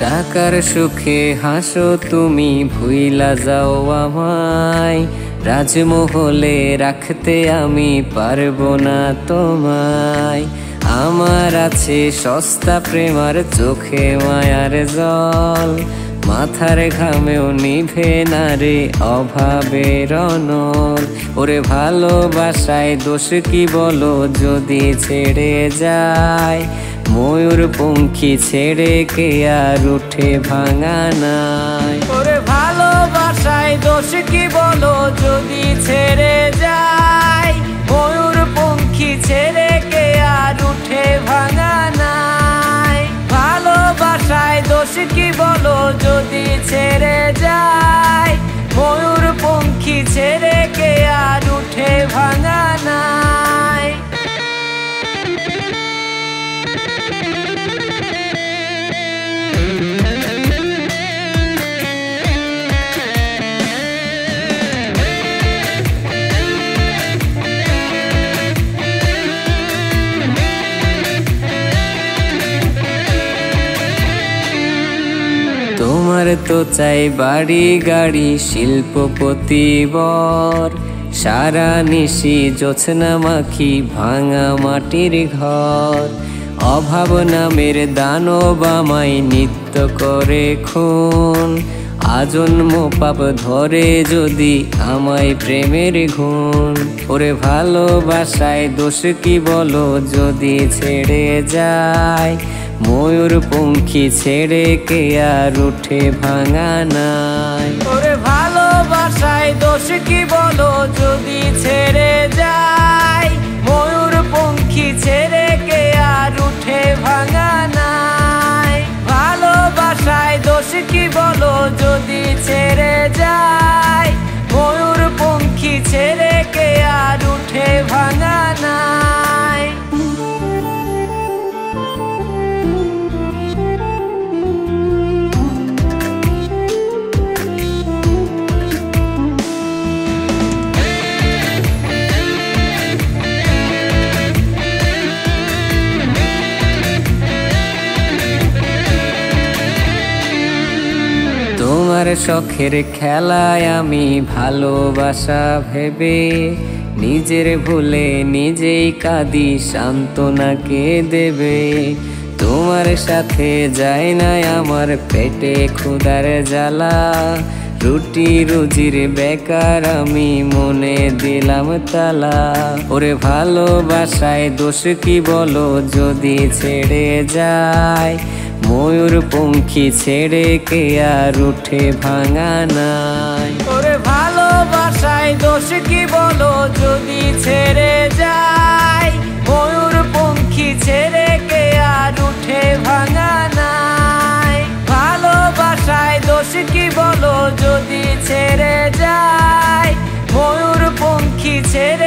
টাকার সুখে হাসো তুমি, ভুইলা যাও আমায়। রাজমহলে রাখতে আমি পারবো না তোমায়। আমার আছে সস্তা প্রেমার চোখে মায়ার জল, মাথার ঘামেও নিভে না রে অভাবের অনল। ওরে ভালোবাসায় দোষ কি বলো যদি ছেড়ে যায়, ময়ূর পঙ্খী ছেড়ে কে আর উঠে ভাঙা নাই। ওরে ভালোবাসায় দোষ কি বলো যদি ছেড়ে যায়, ময়ূর পঙ্খী ছেড়ে কে আর উঠে ভাঙা নাই। ভালোবাসায় দোষ কি বলো যদি ছেড়ে যায়, ময়ূর পঙ্খী ছেড়ে কে আর উঠে ভাঙা নাই। তোমার তো চাই বাড়ি গাড়ি শিল্পপতি বর, সারা নিশি জোছনা মাখি ভাঙা মাটির ঘর। অভাব নামের দানব আমায় নিত্য করে খুন, আজন্ম পাপ ধরে যদি আমায় প্রেমের গুণ। ওরে ভালোবাসায় দোষ কি বলো যদি ছেড়ে যায়, ময়ূর পঙ্খী ছেড়ে কে আর উঠে ভাঙা নাই। ওরে ভালোবাসায় দোষ কি বলো যদি ছেড়ে যায়, ময়ূর পঙ্খী ছেড়ে কে আর উঠে ভাঙা নাই। ভালোবাসায় দোষ কি বলো যদি ছেড়ে যায়, ময়ূর পঙ্খী ছেড়ে কে আর উঠে ভাঙা নাই। তোমার শখের খেলায় আমি ভালোবাসা ভেবে, নিজের ভুলে নিজেই কাঁদি সান্ত্বনা কে দেবে। তোমার সাথে যায় না আমার পেটে ক্ষুধার জ্বালা, রুটি রুজির বেকার আমি মনে দিলাম তালা। ওরে ভালোবাসায় দোষ কি বলো যদি ছেড়ে যায়, ময়ূর পঙ্খী ছেড়ে কে আর উঠে ভাঙা নাই। ওরে ভালোবাসায় দোষ কি বলো যদি ছেড়ে যায়, ময়ূর পঙ্খী ছেড়ে কে আর উঠে ভাঙা নাই। ভালোবাসায় দোষ কি বলো যদি ছেড়ে যায়, ময়ূর পঙ্খী ছেড়ে